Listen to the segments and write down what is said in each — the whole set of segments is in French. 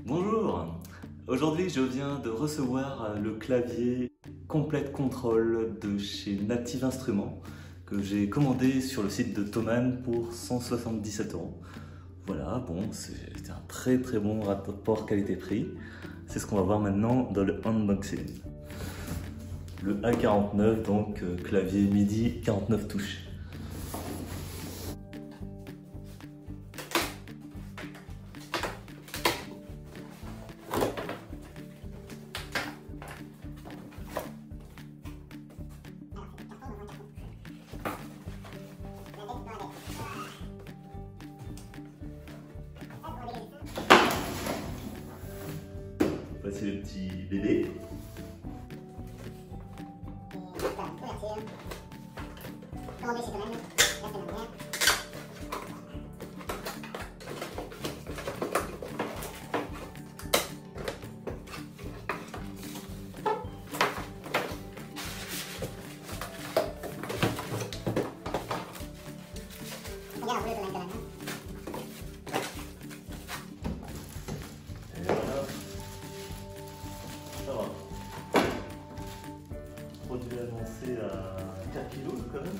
Bonjour, aujourd'hui je viens de recevoir le clavier Complete Control de chez Native Instruments que j'ai commandé sur le site de Thomann pour 177 €. Voilà, bon, c'était un très bon rapport qualité-prix. C'est ce qu'on va voir maintenant dans le unboxing. Le A49, donc clavier MIDI 49 touches. Voici le petit bébé. Ça va. Produit avancé à 4 kg quand même.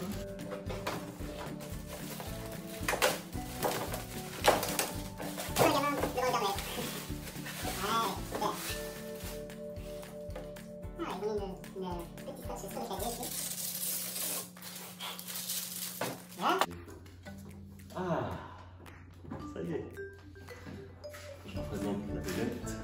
Ah, ça y est. Je vous présente la bébête.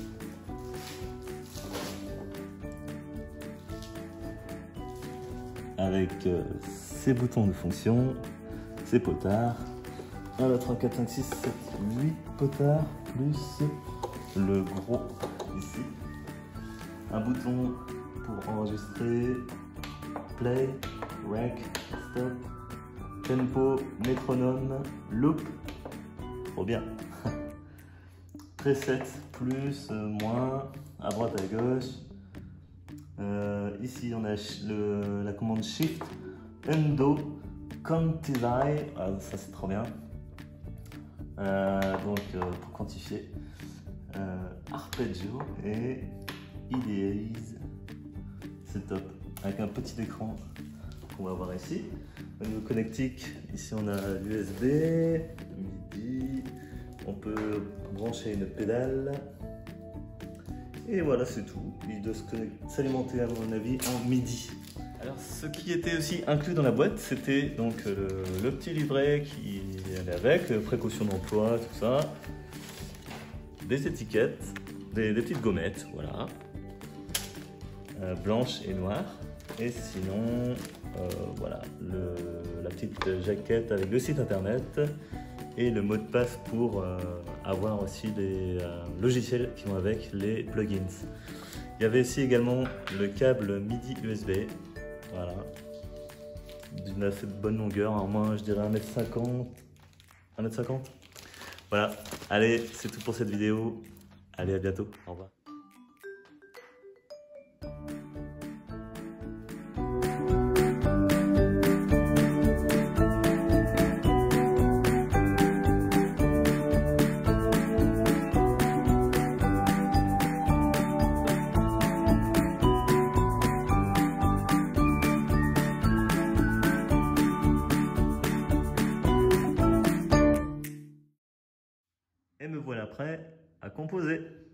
Avec ses boutons de fonction, ses potards. 1, 2, 3, 4, 5, 6, 7, 8 potards, plus le gros ici. Un bouton pour enregistrer, play, rec, stop, tempo, métronome, loop. Trop bien. Preset, plus, moins, à droite, à gauche. Ici on a la commande Shift, Undo, Quantify, ça c'est trop bien. Pour quantifier, Arpeggio et Idease, c'est top. Avec un petit écran qu'on va voir ici. Au niveau connectique, ici on a l'USB, MIDI, on peut brancher une pédale. Et voilà, c'est tout. Il doit s'alimenter à mon avis en MIDI. Alors, ce qui était aussi inclus dans la boîte, c'était donc le petit livret qui allait avec, précaution d'emploi, tout ça, des étiquettes, des petites gommettes, voilà, blanches et noires. Et sinon, voilà, la petite jaquette avec le site internet et le mot de passe pour avoir aussi les logiciels qui vont avec les plugins. Il y avait aussi également le câble MIDI USB, voilà, d'une assez bonne longueur, en moins je dirais 1m50, 1m50. Voilà, allez, c'est tout pour cette vidéo, allez, à bientôt, au revoir. Et me voilà prêt à composer.